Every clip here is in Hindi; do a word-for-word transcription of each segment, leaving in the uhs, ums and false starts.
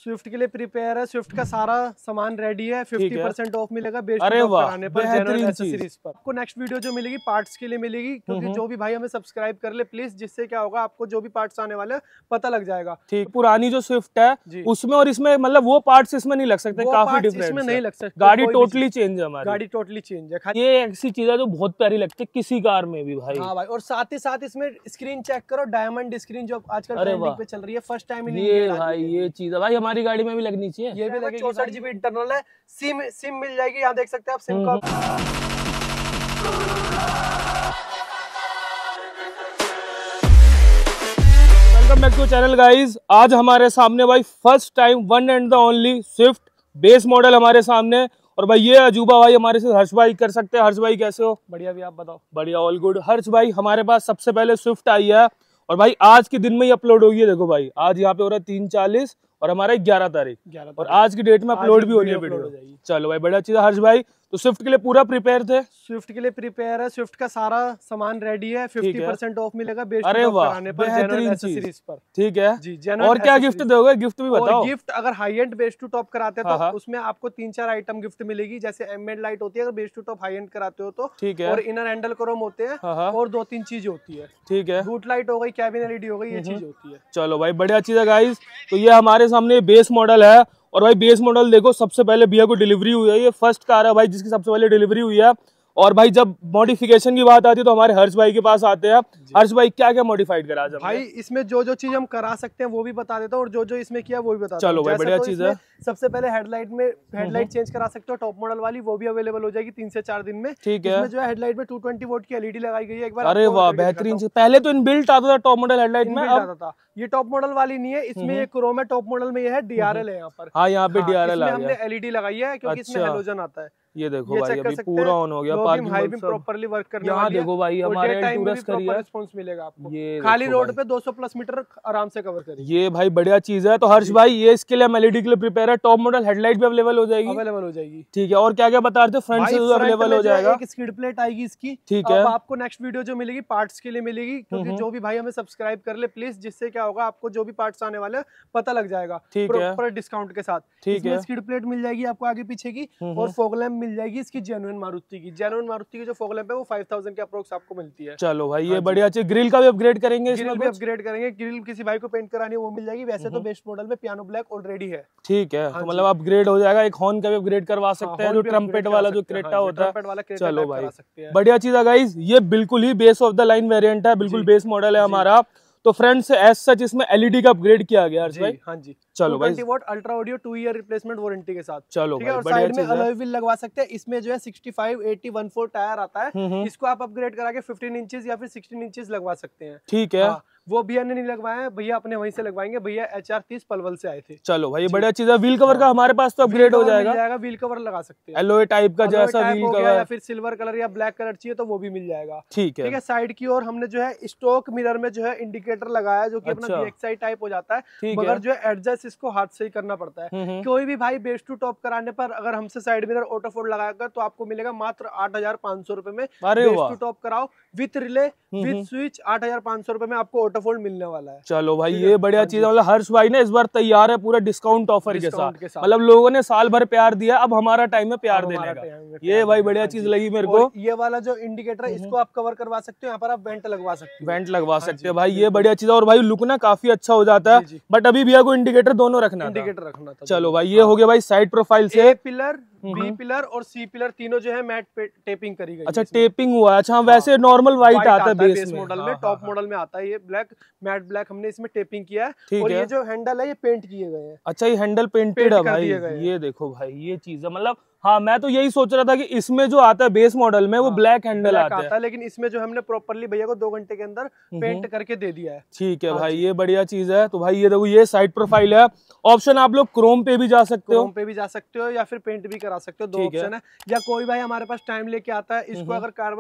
स्विफ्ट के लिए प्रिपेयर है। स्विफ्ट का सारा सामान रेडी है, फिफ्टी परसेंट ऑफ मिलेगा बेस्ट अरे वाह, कराने पर, जनरल एक्सेसरीज पर। आपको नेक्स्ट वीडियो जो मिलेगी पार्ट्स के लिए मिलेगी, क्योंकि जो भी भाई हमें सब्सक्राइब कर ले प्लीज, जिससे क्या होगा आपको जो भी पार्ट्स आने वाले पता लग जाएगा। ठीक, पुरानी जो स्विफ्ट है उसमें और इसमें मतलब वो पार्ट्स इसमें नहीं लग सकते, काफी डिफरेंस इसमें नहीं लग सकते। गाड़ी टोटली चेंज है हमारी, गाड़ी टोटली चेंज है। ये ऐसी चीज है जो बहुत प्यारी लगती है किसी कार में भी भाई। हाँ भाई, और साथ ही साथ इसमें स्क्रीन चेक करो, डायमंड स्क्रीन जो आजकल ट्रेंडिंग पे चल रही है, फर्स्ट टाइम ये भाई ये चीज है भाई हमारी गाड़ी में भी लगनी चाहिए। ये भी लगेगी। चौसठ जीबी इंटरनल है, सिम सिम मिल जाएगी, यहाँ देख सकते हैं आप सिम का। Welcome back to channel guys. आज हमारे सामने भाई first time one and the only Swift base model हमारे सामने। और भाई ये अजूबा भाई हमारे से हर्ष भाई कर सकते हैं। हर्ष भाई कैसे हो? बढ़िया भी, आप बताओ। बढ़िया, ऑल गुड। हर्ष भाई हमारे पास सबसे पहले स्विफ्ट आई है और भाई आज के दिन में ही अपलोड होगी। देखो भाई आज यहाँ पे हो रहा है तीन चालीस और हमारा ग्यारह तारीख और आज की डेट में अपलोड भी होनी है वीडियो। चलो भाई बढ़िया चीज है। हर्ष भाई तो स्विफ्ट के लिए पूरा प्रिपेयर थे? स्विफ्ट के लिए प्रिपेयर है। स्विफ्ट का सारा सामान रेडी है, फिफ्टी परसेंट ऑफ मिलेगा बेस्ट अरे वाह, बेहतरीन चीज पर। ठीक है जी, और क्या गिफ्ट दोगे? गिफ्ट भी बताओ। गिफ्ट अगर high end best to top कराते हैं तो उसमें आपको तीन चार आइटम गिफ्ट मिलेगी। जैसे एमएड लाइट होती है अगर best to top high end कराते हो तो, ठीक है। और इनर हैंडल क्रोम होते हैं और दो तीन चीज होती है। ठीक है, बूट लाइट हो गई, कैबिन एलईडी हो गई, ये चीज होती है। चलो भाई बढ़िया चीज है गाइस। तो ये हमारे सामने बेस मॉडल है और भाई बेस मॉडल देखो, सबसे पहले भैया को डिलीवरी हुई है। ये फर्स्ट कार है भाई जिसकी सबसे पहले डिलीवरी हुई है। और भाई जब मॉडिफिकेशन की बात आती है तो हमारे हर्ष भाई के पास आते हैं। हर्ष भाई क्या क्या मॉडिफाइड करा जब भाई इसमें जो जो चीज हम करा सकते हैं वो भी बता देता हूँ और जो जो इसमें किया वो भी बता। चलो भाई बढ़िया चीज है। सबसे पहले हेडलाइट में हेडलाइट चेंज करा सकते हो, टॉप मॉडल वाली, वो भी अवेलेबल हो जाएगी तीन से चार दिन में। ठीक है। इसमें जो है हेडलाइट में टू ट्वेंटी वोल्ट की एलईडी लगाई गई है। एक बार अरे वाह बेहतरीन चीज। पहले तो इनबिल्ट आता था टॉप मॉडल हेडलाइट में, आता था। ये टॉप मॉडल वाली नहीं है, इसमें ये क्रोम है। टॉप मॉडल में ये है डीआरएल है यहाँ पर। हाँ यहाँ पे डीआरएल आ गया। हमने एलईडी लगाई है क्योंकि इसमें हेलोजन आता है। ये देखो ये भाई अभी पूरा ऑन हो गया, parking high beam properly work करने वाली है। यहाँ देखो भाई हमारे टूरिस्ट करिए, रिस्पांस मिलेगा आपको। ये खाली रोड पे दो सौ प्लस मीटर आराम से कवर करेगी। ये भाई बढ़िया चीज है। तो हर्ष भाई ये इसके लिए हम एलईडी के लिए प्रिपेयर है। टॉप मॉडल हेडलाइट भी अवेलेबल हो जाएगी। अवेलेबल हो जाएगी ठीक है। और क्या क्या बता रहे थे? फ्रंट से अवेलेबल हो जाएगा, एक स्किड प्लेट आएगी इसकी। ठीक है। आपको नेक्स्ट वीडियो जो मिलेगी पार्ट्स के लिए मिलेगी, क्योंकि जो भी भाई हमें सब्सक्राइब कर ले प्लीज, जिससे क्या होगा आपको जो भी पार्ट्स आने वाले पता लग जाएगा प्रॉपर डिस्काउंट के साथ। ठीक है। स्किड प्लेट मिल जाएगी आपको आगे पीछे की, और फॉग लैम्प मिल जाएगी इसकी जेन्युइन मारुति की। जेन्युइन मारुति की जो फॉग लैम्प है वो फाइव थाउजेंड के अप्रोक्स आपको मिलती है। चलो भाई ये बढ़िया चीज। ग्रिल का भी अपग्रेड करेंगे, ग्रिल भी अपग्रेड करेंगे। ग्रिल किसी भाई को पेंट करानी है वो मिल जाएगी। वैसे तो बेस्ट मॉडल में पियानो ब्लैक ऑलरेडी है। ठीक है, तो मतलब अपग्रेड हो जाएगा। एक हॉर्न का भी अपग्रेड करवा सकते हैं, जो ट्रम्पेट वाला जो क्रेटा होता है। चलो भाई बढ़िया चीज है गाइस। ये बिल्कुल ही base of the line variant है, बिल्कुल बेस मॉडल है हमारा। तो फ्रेंड्स से एज सच इसमें एलईडी का अपग्रेड किया गया हर्ष भाई। हाँ जी। चलो भाई वोट ultra audio two year replacement warranty के साथ। चलो भाई और साइड में अलॉय व्हील लगवा सकते हैं। इसमें जो है sixty five eighty one four tyre आता है, इसको आप अपग्रेड करा के फिफ्टीन इंचेस या फिर सिक्सटीन इंचेस लगवा सकते हैं। ठीक है। वो भैया ने नहीं लगवाया है, भैया अपने वहीं से लगवाएंगे। भैया एच आर तीस पलवल से आए थे। चलो भाई बढ़िया चीज है। व्हील कवर का हमारे पास तो अपग्रेड हो जाएगा। व्हील कवर लगा सकते हैं, एलॉय टाइप का जैसा व्हील कवर, या फिर सिल्वर कलर या ब्लैक कलर चाहिए तो वो भी मिल जाएगा। ठीक है। ठीक है। साइड की ओर हमने जो है स्टॉक मिरर में जो है इंडिकेटर लगाया, जो कि अपना वीएक्सआई टाइप हो जाता है, मगर जो है एडजस्ट इसको हाथ से ही करना पड़ता है। कोई भी भाई बेस टू टॉप कराने पर अगर हमसे साइड मिरर ऑटो फोल्ड लगाकर तो आपको मिलेगा मात्र आठ हजार पांच सौ रुपए में। बेस टू टॉप कराओ विथ रिले विथ स्विच, आठ हजार पांच सौ रुपए में आपको ऑटो फोल्ड मिलने वाला है। चलो भाई ये बढ़िया चीज है। मतलब हर्ष भाई ने इस बार तैयार है पूरा डिस्काउंट ऑफर के साथ। मतलब लोगों ने साल भर प्यार दिया, अब हमारा टाइम है प्यार देने का। ये भाई बढ़िया चीज लगी मेरे को। ये वाला जो इंडिकेटर है इसको आप कवर करवा सकते हो, यहाँ पर आप वेंट लगवा सकते हो। वेंट लगवा सकते हो भाई, ये बढ़िया चीज है। और भाई लुक ना काफी अच्छा हो जाता है। बट अभी भैया को इंडिकेटर दोनों रखना इंडिकेटर रखना था। चलो भाई ये हो गया भाई साइड प्रोफाइल से। पिलर, बी पिलर और सी पिलर तीनों जो है मैट टेपिंग करी गई। अच्छा टेपिंग हुआ है। अच्छा वैसे नॉर्मल व्हाइट आता है बेस मॉडल में, टॉप मॉडल में आता है ये ब्लैक मैट ब्लैक। हमने इसमें टेपिंग किया है और ये जो हैंडल है ये पेंट किए गए हैं। अच्छा ये हैंडल पेंटेड है भाई। ये देखो भाई ये चीज है। मतलब हाँ मैं तो यही सोच रहा था कि इसमें जो आता है बेस मॉडल में वो ब्लैक हैंडल आता है, है, लेकिन इसमें जो हमने प्रॉपर्ली भैया को दो घंटे के अंदर पेंट करके दे दिया है। ठीक है भाई ये बढ़िया चीज है। तो भाई ये देखो ये साइड प्रोफाइल है। ऑप्शन आप लोग क्रोम पे भी जा सकते हो, क्रोम पे भी जा सकते हो या फिर पेंट भी करा सकते हो, दो ऑप्शन है। या कोई भाई हमारे पास टाइम लेके आता है, इसको अगर कार्बन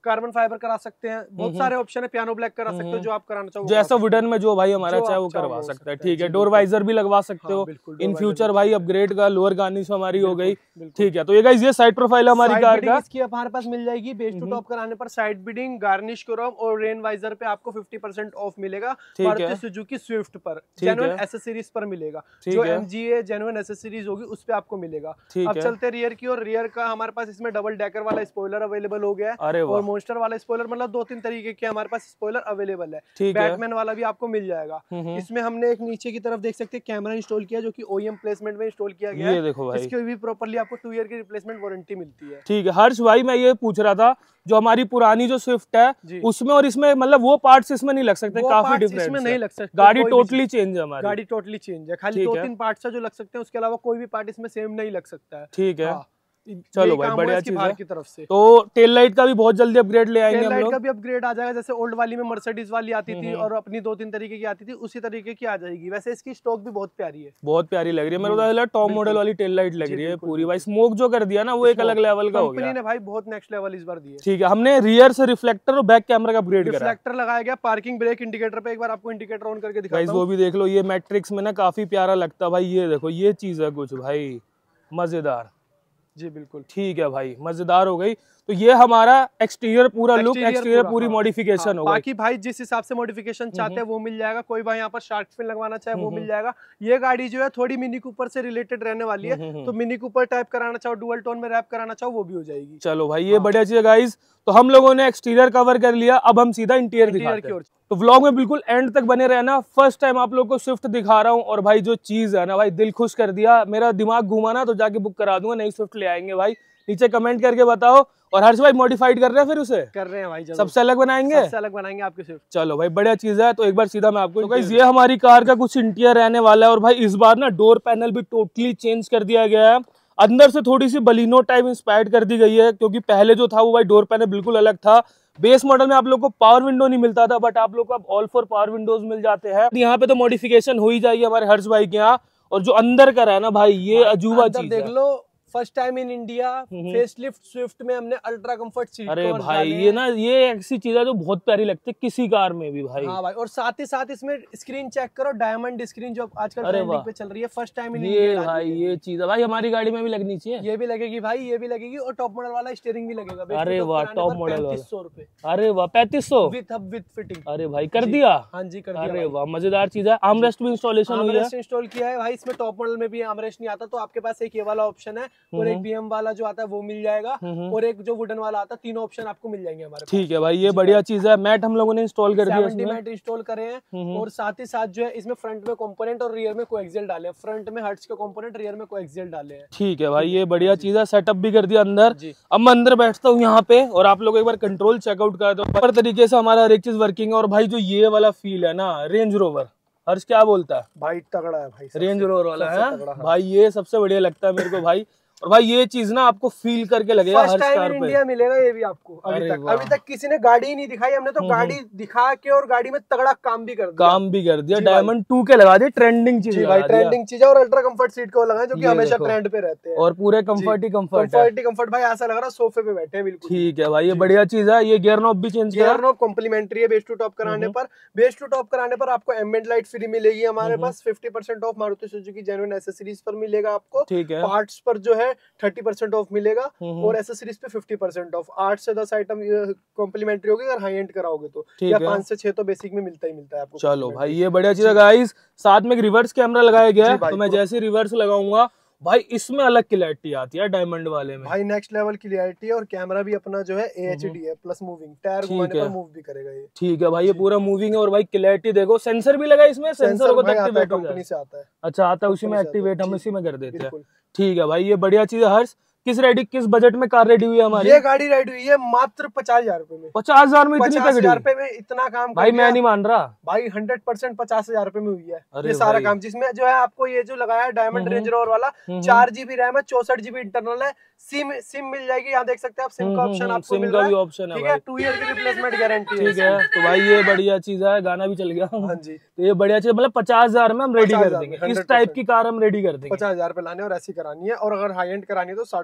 कार्बन फाइबर करा सकते हैं, बहुत सारे ऑप्शन है, पियानो ब्लैक करा सकते हो, जो आप कराना चाहो जैसा वुडन में जो भाई हमारा चाहे वो करवा सकता है। ठीक है, डोर वाइजर भी लगवा सकते हो इन फ्यूचर भाई, अपग्रेड का लोअर गार्निश हमारी हो गई। ठीक है, तो ये गाइस ये साइड प्रोफाइल हमारी कार का, इसकी हमारे पास मिल जाएगी बेस टू टॉप कराने पर साइड बिडिंग, गार्निश क्रोम और रेन वाइजर पे आपको फिफ्टी परसेंट ऑफ मिलेगा। मारुति सुजुकी स्विफ्ट पर जेन्युइन एसेसरीज पर मिलेगा, जो एमजीए जेन्युइन एसेसरीज होगी उस पे आपको मिलेगा। अब चलते रियर की, और रियर का हमारे पास इसमें डबल डेकर वाला स्पॉइलर अवेलेबल हो गया है और मॉन्स्टर वाला स्पॉइलर, मतलब दो तीन तरीके के हमारे पास स्पॉइलर अवेलेबल है। बैटमैन वाला भी आपको मिल जाएगा। इसमें हमने एक नीचे की तरफ देख सकते हैं कैमरा इंस्टॉल किया, जो कि ओईएम प्लेसमेंट में इंस्टॉल किया गया है। देखो भाई, इसके भी प्रॉपर्ली आपको टू ईयर की रिप्लेसमेंट वारंटी मिलती है। ठीक है हर्ष भाई, मैं ये पूछ रहा था, जो हमारी पुरानी जो स्विफ्ट है उसमें और इसमें मतलब वो पार्ट्स इसमें नहीं लग सकते? काफी डिफरेंस इसमें नहीं लग सकते, गाड़ी टोटली चेंज है हमारी, गाड़ी टोटली चेंज है। खाली दो तीन पार्ट्स है जो लग सकते हैं, उसके अलावा कोई भी पार्ट इसमें सेम नहीं लग सकता है। ठीक है, चलो भाई बढ़िया चीज है। की तरफ से तो टेल लाइट का भी बहुत जल्दी अपग्रेड ले आएंगे हम लोग। टेल लाइट का भी अपग्रेड आ जाएगा, जैसे ओल्ड वाली में मर्सिडीज वाली आती थी और अपनी दो तीन तरीके की आती थी, उसी तरीके की आ जाएगी। वैसे इसकी स्टॉक भी बहुत प्यारी है, बहुत प्यारी लग रही है। मेरे को टॉप मॉडल वाली टेल लाइट लग रही है पूरी भाई। स्मोक जो कर दिया ना वो एक अलग लेवल का हो गया, कंपनी ने भाई बहुत नेक्स्ट लेवल इस बार दिया। ठीक है, हमने रियर से रिफ्लेक्टर और बैक कैमरा का अपग्रेड करा, रिफ्लेक्टर लगाया गया, पार्किंग ब्रेक इंडिकेटर पे एक बार आपको इंडिकेटर ऑन करके दिखाता हूं, वो भी देख लो। ये मैट्रिक्स में ना काफी प्यारा लगता है भाई, ये देखो ये चीज है कुछ भाई मजेदार। जी बिल्कुल, ठीक है भाई, मजेदार हो गई। तो ये हमारा एक्सटीरियर पूरा लुक, एक्सटीरियर पूरी मॉडिफिकेशन होगा। बाकी भाई जिस हिसाब से मॉडिफिकेशन चाहते हैं वो मिल जाएगा। कोई भाई यहाँ पर शार्क फिन लगवाना चाहे वो मिल जाएगा। ये गाड़ी जो है थोड़ी मिनी कूपर से रिलेटेड रहने वाली है, तो मिनी कूपर टाइप कराना चाहो, डुअल टोन में रैप कराना चाहो वो भी हो जाएगी। चलो भाई ये बढ़िया चीज है गाइस। तो हम लोगों ने एक्सटीरियर कवर कर लिया, अब हम सीधा इंटीरियर दिखाते हैं। तो व्लॉग में बिल्कुल एंड तक बने रहना। फर्स्ट टाइम आप लोग को स्विफ्ट दिखा रहा हूँ, और भाई जो चीज है ना भाई दिल खुश कर दिया, मेरा दिमाग घूमा ना तो जाके बुक करा दूंगा, नई स्विफ्ट ले आएंगे भाई। नीचे कमेंट करके बताओ। और हर्ष भाई मॉडिफाइड कर रहे हैं, फिर उसे कर रहे हैं भाई, सबसे अलग बनाएंगे, सबसे अलग बनाएंगे आपके स्विफ्ट। चलो भाई बढ़िया चीज है। तो एक बार सीधा मैं आपको, तो ये हमारी कार का कुछ इंटीरियर रहने वाला है। और भाई इस बार ना डोर पैनल भी टोटली चेंज कर दिया गया है, अंदर से थोड़ी सी बलिनो टाइप इंस्पायर्ड कर दी गई है, क्योंकि पहले जो था वो भाई डोर पैनल बिल्कुल अलग था। बेस मॉडल में आप लोग को पावर विंडो नहीं मिलता था, बट आप लोग को अब ऑल फोर पावर विंडोज मिल जाते हैं। यहाँ पे तो मॉडिफिकेशन हो ही जाएगी हमारे हर्ष भाई के यहाँ। और जो अंदर का है ना भाई, ये अजूबा चीज देख लो, first time in India facelift Swift में हमने अल्ट्रा कंफर्ट सीट। अरे भाई ये ना ये ऐसी चीज है जो बहुत प्यारी लगती है किसी कार में भी भाई। हाँ भाई, और साथ ही साथ इसमें स्क्रीन चेक करो, डायमंड स्क्रीन जो आजकल ट्रेंडिंग पे चल रही है, फर्स्ट टाइम इन इंडिया। ये भाई ये चीज है भाई, हमारी गाड़ी में भी लगनी चाहिए। ये भी लगेगी भाई, ये भी लगेगी, और टॉप मॉडल वाला स्टीयरिंग भी लगेगा। अरे वाह, टॉप मॉडल पैंतीस सौ रुपए। अरे वाह, पैंतीस सौ विद हब विद फिटिंग। अरे भाई कर दिया। हाँ जी कर दिया। अरे वाह मजेदार चीज है। आर्मरेस्ट भी इंस्टॉलेशन हुई है, इंस्टॉल किया है भाई। इसमें टॉप मॉडल में भी आर्मरेस्ट नहीं आता, तो आपके पास एक ये वाला ऑप्शन है और एक बीएम वाला जो आता है वो मिल जाएगा, और एक जो वुडन वाला आता है। तीनों ऑप्शन आपको मिल जाएंगे हमारे। ठीक है भाई, ये बढ़िया चीज है। मैट हम लोगों ने इंस्टॉल कर दिया, इसमें मैट इंस्टॉल करे हैं, और साथ ही साथ जो है इसमें फ्रंट में कंपोनेंट और रियर में कोएक्सियल डाले हैं। फ्रंट में हर्ट्ज के कंपोनेंट, रियर में कोएक्सियल डाले हैं। ठीक है भाई, ये बढ़िया चीज है। सेटअप भी कर दिया अंदर। अब मैं अंदर बैठता हूँ यहाँ पे, और आप लोग एक बार कंट्रोल चेकआउट कर दो। हर तरीके से हमारा हर एक चीज वर्किंग है। और भाई जो ये वाला फील है ना रेंज रोवर, हर्ष क्या बोलता है भाई, तगड़ा है भाई, रेंज रोवर वाला है भाई, ये सबसे बढ़िया लगता है मेरे को भाई। और भाई ये चीज ना आपको फील करके लगेगा हर कार पे। इंडिया मिलेगा ये भी आपको। अभी तक अभी तक किसी ने गाड़ी ही नहीं दिखाई, हमने तो गाड़ी दिखा के और गाड़ी में तगड़ा काम भी कर दिया काम भी कर दिया डायमंड टू के लगा दिए, ट्रेंडिंग चीज भाई, ट्रेंडिंग चीज। और अल्ट्रा कंफर्ट सीट को लगाए, जो कि हमेशा ट्रेंड पे रहते हैं, और पूरे कंफर्ट ही कंफर्ट कंफर्ट ही कंफर्ट भाई, ऐसा लग रहा है सोफे पे बैठे हैं बिल्कुल। ठीक है भाई, ये बढ़िया चीज है। ये गियर नॉब भी चेंज किया, गियर नॉब कॉम्प्लीमेंट्री है बेस टू टॉप कराने पर। बेस टू टॉप कराने पर आपको एम्बिएंट लाइट फ्री मिलेगी हमारे पास। Fifty percent off Maruti Suzuki genuine accessories पर मिलेगा आपको। ठीक है, पार्ट्स पर जो है थर्टी परसेंट ऑफ मिलेगा, और एसेसरीज पे फिफ्टी परसेंट ऑफ। आठ से दस आइटम कॉम्प्लीमेंट्री होगी अगर हाई एंड कराओगे तो, या पांच से छह तो बेसिक में मिलता ही मिलता है आपको। चलो भाई ये बढ़िया चीज है गाइस। साथ में एक रिवर्स कैमरा लगाया गया है, तो मैं जैसे रिवर्स लगाऊंगा भाई इसमें अलग क्लैरिटी आती है डायमंड वाले में भाई, नेक्स्ट लेवल क्लैरिटी है। और कैमरा भी अपना जो है एएचडी है प्लस मूविंग, टायर घुमाने पर मूव भी करेगा ये। ठीक है भाई, ये पूरा मूविंग है। और भाई क्लैरिटी देखो, सेंसर भी लगा इसमें, सेंसर को एक्टिवेट कंपनी से आता है। अच्छा आता है, उसी में एक्टिवेट हम इसी में कर देते हैं। ठीक है भाई, ये बढ़िया चीज है। हर्ष किस रेडी किस बजट में कार रेडी हुई है हमारी? ये गाड़ी रेडी हुई है मात्र पचास हजार रुपए में। पचास हजार में इतनी पचास हजार रुपए में इतना काम भाई मैं नहीं मान रहा भाई, हंड्रेड परसेंट पचास हजार रुपए में हुई है ये सारा काम। जिसमें जो है आपको ये जो लगाया है डायमंड रेंज रोवर वाला, चार जीबी रैम है, चौसठ जीबी इंटरनल है, सिम सिम मिल जाएगी। यहाँ देख सकते हैं आप, सिम का ऑप्शन आपको मिल रहा है। ऑप्शन है टू ईयर की रिप्लेसमेंट गारंटी है। ठीक है, तो भाई ये बढ़िया चीज है। गाना भी चल गया। हाँ जी, तो ये बढ़िया चीज, मतलब पचास हजार में हम रेडी कर देंगे। इस टाइप की कार हम रेडी कर देंगे। पचास हजार पे लाने और ऐसी करानी है, और अगर हाई एंड करानी है तो साठ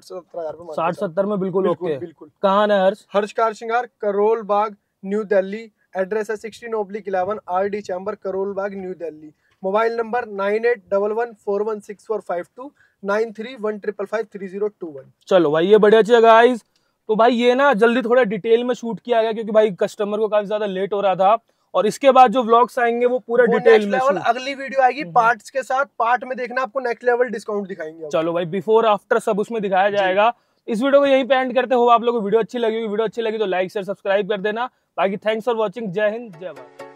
सत्तर हजार साठ सत्तर में बिल्कुल ओके। बिल्कुल। कहाँ है हर्ष? Harsh car Shringar, Karol Bagh, new Delhi. Address है sixteen oblique eleven R D chamber, Karol Bagh, new Delhi. Mobile number nine eight double one four one six four five two nine three one triple five three zero two one. चलो भाई ये बढ़िया चीज गाइस। तो भाई ये ना जल्दी थोड़ा डिटेल में शूट किया गया क्योंकि भाई कस्टमर को काफी ज्यादा लेट हो रहा था, और इसके बाद जो व्लॉग्स आएंगे वो पूरा वो डिटेल में लेवल अगली वीडियो आएगी पार्ट्स के साथ। पार्ट में देखना आपको नेक्स्ट लेवल डिस्काउंट दिखाएंगे। चलो भाई बिफोर आफ्टर सब उसमें दिखाया जाएगा। इस वीडियो को यहीं पे एंड करते हो। आप लोगों को वीडियो अच्छी लगी वीडियो अच्छी लगी तो लाइक शेयर सब्सक्राइब कर देना। बाकी थैंक्स फॉर वॉचिंग। जय हिंद जय भारत।